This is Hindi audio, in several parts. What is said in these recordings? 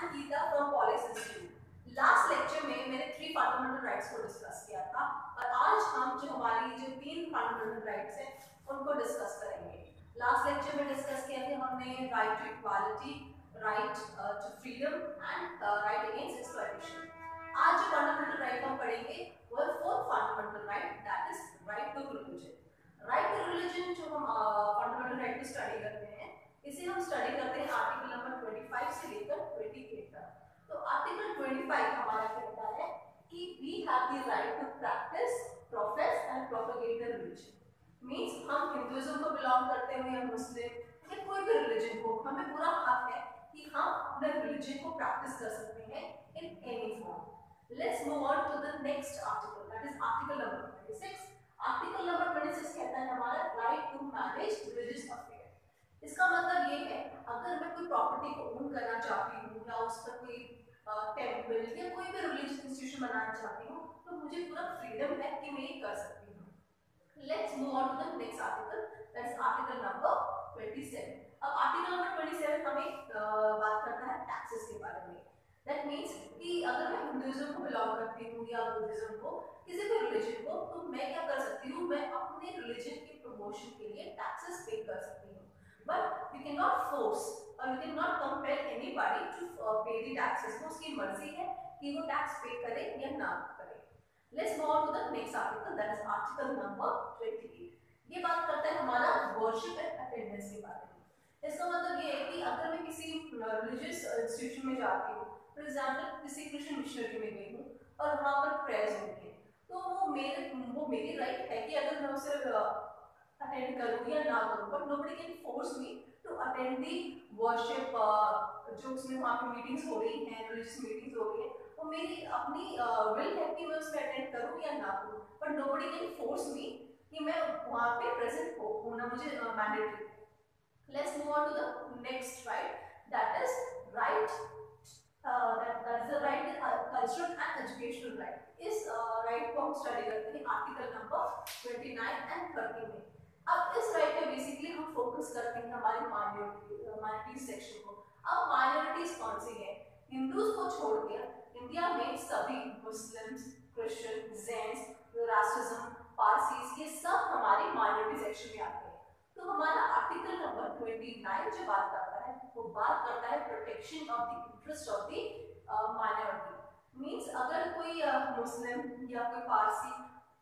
I'm Geeta from Police Institute. Last lecture में मैंने 3 फंडामेंटल राइट्स को डिस्कस किया था और आज हम जो हमारी जो 3 फंडामेंटल राइट्स हैं उनको डिस्कस करेंगे। लास्ट लेक्चर में डिस्कस किया था हमने right to equality, right to freedom and right against exploitation. आज जो फंडामेंटल राइट हम पढ़ेंगे वो है fourth fundamental right, that is right to religion. Right to religion जो हम फंडामेंटल राइट को स्टडी करते हैं, इसे हम स्टडी करते हैं आर्टिकल नंबर 25 से लेकर 28 तक। तो आर्टिकल 25 हमारा कहता है कि we have the right to practice, profess and propagate the religion. Means हम हिंदुइज्म को बिलोंग करते हुए या मुस्लिम या कोई भी रिलीजन को, हमें पूरा हक है कि हम अपने रिलीजन को प्रैक्टिस कर सकते हैं in any form. Let's move on to the next article, that is article number 26। Article number 26 कहता है हमारा right to manage religious affair. इसका मतलब ये है, अगर मैं कोई प्रॉपर्टी को ओन करना चाहती हूँ या उस पर कोई टेम्पल या कोई भी रिलीजियस इंस्टीट्यूशन बनाना चाहती हूँ, तो मुझे पूरा फ्रीडम है कि मैं ये कर सकती हूँ। Let's move on to the next article, that is article number 27। अब आर्टिकल नंबर 27 हमें बात करता है टैक्सेस के बारे में। दैट मीन्स कि अगर मैं हिंदुइज्म को बिलोंग करती हूँ या बुद्धिज्म को, किसी भी रिलीजन को, तो मैं क्या कर सकती हूँ, मैं अपने रिलीजन के प्रमोशन के लिए टैक्सेस पे कर सकती हूँ। But you cannot force or you cannot compel anybody to pay the taxes. वो उसकी मर्जी है कि वो टैक्स पे करे या ना करे। Let's move on to the next article, that is article number 28. ये बात करता है हमारा worship and attendance के बारे में। इसका मतलब ये है कि अगर मैं किसी religious institution में जाती हूँ, for example किसी Christian missionary में गई हूँ और वहाँ पर prayers होती है, तो वो मेरी राइट है कि अगर मैं उसे अटेंड करूँ या ना करूँ, but nobody can force me to attend the worship. जो उसमें वहाँ पे मीटिंग्स हो रही हैं, रिलीजियस मीटिंग्स हो रही हैं, वो मेरी अपनी विल है कि मैं उसमें अटेंड करूँ या ना करूँ, but nobody can force me कि मैं वहाँ पे प्रेजेंट होना मुझे मैंडेटरी है। Let's move on to the next right, that is right that is the right cultural and educational right. इस राइट को हम स्टडी करते हैं आर्टिकल नंबर 29 एंड 30 में। अब इस राइट पे बेसिकली हम फोकस करते हैं हमारी माइनॉरिटी सेक्शन को। अब माइनॉरिटीज कौन सी है? हिंदूज को छोड़ के इंडिया में सभी Muslims, Christian, Jains, Zoroastrianism, Parsis, ये सब हमारी माइनॉरिटी सेक्शन में आते हैं। तो हमारा आर्टिकल नंबर 29 जो बात करता है, वो बात करता है protection of the interest of the minority. Means अगर कोई मुस्लिम या कोई पारसी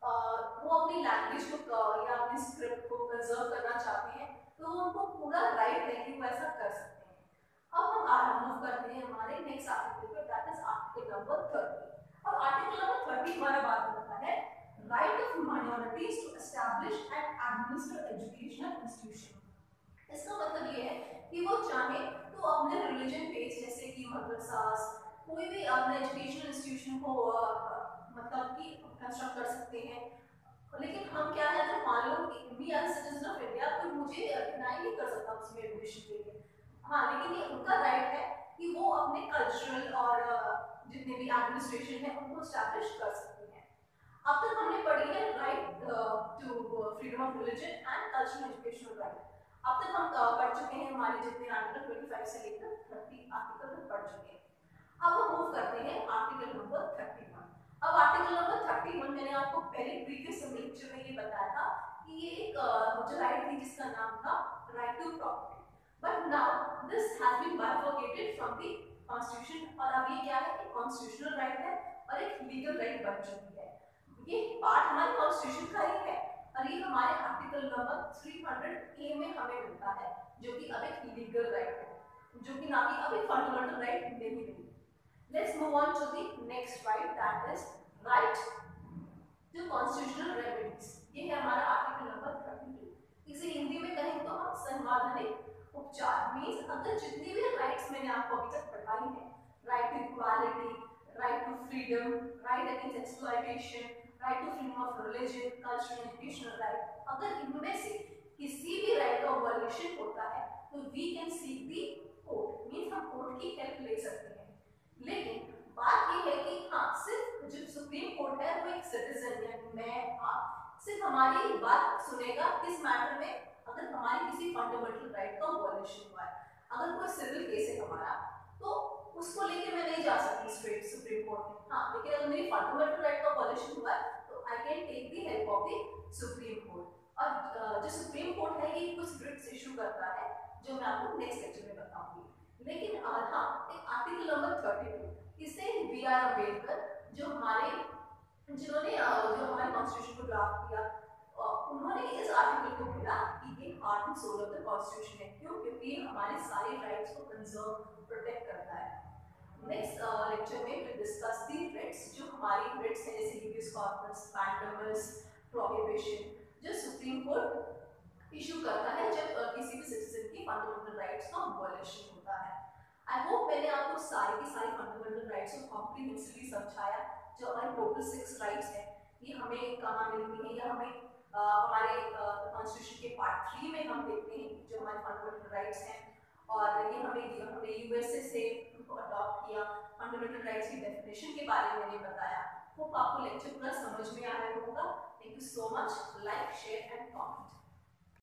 वो अपनी लैंग्वेज को या अपनी स्क्रिप्ट को कंजर्व करना चाहते हैं, तो उनको पूरा राइट है कि वो ऐसा कर सकते हैं। अब हम आगे मूव करते हैं हमारे नेक्स्ट आर्टिकल पे, दैट इज आर्टिकल नंबर 30। अब आर्टिकल नंबर 30 हमारा बात करता है right of minorities to establish and administer educational institution. इसका मतलब ये है कि वो चाहे तो अपने रिलीजन बेस जैसे कि मदरसास, कोई भी अपने एजुकेशनल इंस्टीट्यूशन को मतलब कि कंस्ट्रक्ट कर सकते हैं। लेकिन हम क्या है, अगर मान लो कि me as citizen of India, तो मुझे डिनाई नहीं कर सकता उसमें एडमिशन के लिए। हाँ, लेकिन ये उनका राइट है कि वो अपने कल्चरल और जितने भी एडमिनिस्ट्रेशन है उनको एस्टैब्लिश कर सकते हैं। अब तक हमने पढ़ी है right to freedom of religion and cultural educational right. अब तक हम पढ़ चुके हैं हमारे जितने आर्टिकल 25 से लेकर 30 आर्टिकल तक पढ़ चुके हैं। अब हम मूव करते हैं आर्टिकल नंबर 31। अब आर्टिकल नंबर 31 मैंने आपको पहले प्रीवियस लेक्चर में ये बताया था कि ये एक जो राइट थी जिसका नाम था right to property, but now this has been bifurcated from the constitution. और अब ये क्या है, एक कॉन्स्टिट्यूशनल राइट है और एक लीगल राइट बन चुकी है। ये पार्ट हमारे कॉन्स्टिट्यूशन का ही है और ये हमारे आर्टिकल नंबर 300A में हमें मिलता है, जो कि अब एक लीगल राइट है, जो कि ना कि अब एक फंडामेंटल राइट नहीं रही। Let's move on to the next right, that is right to constitutional remedies. ये है हमारा आर्टिकल नंबर 32। इसे हिंदी में कहें तो हम संवैधानिक उपचार। मीन्स अगर जितनी भी राइट्स मैंने आपको अभी तक पढ़ाई है, right to equality, right to freedom, right against exploitation, right to freedom of religion, cultural educational right, अगर इनमें से किसी भी राइट का वायलेशन होता है तो we can seek the court. Means हम कोर्ट की हेल्प ले सकते हैं। लेकिन बात ये है कि हाँ, सिर्फ जो सुप्रीम कोर्ट है वो एक सिटीजन यानी मैं आप सिर्फ हमारी बात सुनेगा किस मैटर में, अगर हमारी किसी फंडामेंटल राइट का वायलेशन हुआ है। अगर कोई सिविल केस है हमारा, तो उसको फंडामेंटल राइट का अबॉलिशन हुआ है तो I can take the help of the supreme court. और जो सुप्रीम कोर्ट है ये कुछ रिट्स इशू करता है जो मैं आपको नेक्स्ट लेक्चर में बताऊंगी। लेकिन हाँ, एक आर्टिकल नंबर 32 इसे बी आर अम्बेडकर जो जिन्होंने जो हमारे कॉन्स्टिट्यूशन को ड्राफ्ट किया, उन्होंने इस आर्टिकल को बोला कि ये heart and soul of the constitution है। क्यों? क्योंकि ये हमारे सारे राइट्स को कंजर्व प्रोटेक्ट करता है। नेक्स्ट लेक्चर में विल डिस्कस दी रिट्स जो हमारी रिट्स है जैसे हीबियस कॉर्पस, मैंडेमस, प्रोहिबिशन जो सुप्रीम कोर्ट इशू करता है जब किसी भी सिटीजन की फंडामेंटल राइट्स का वॉयलेशन होता है। आई होप मैंने आपको सारी की सारी फंडामेंटल राइट्स को कॉम्प्रिहेंसिवली समझाया। जो हमारे टोटल 6 राइट्स हैं ये हमें कहाँ मिलती है या हमें हमारे कॉन्स्टिट्यूशन के पार्ट 3 में हम देखते हैं जो हमारे फंडामेंटल राइट्स हैं। और ये हमने यूएसए से अडॉप्ट किया। फंडामेंटल राइट्स की डेफिनेशन के बारे में मैंने बताया। होप आपको लेक्चर पूरा समझ में आया होगा। Thank you so much. Like, share and comment.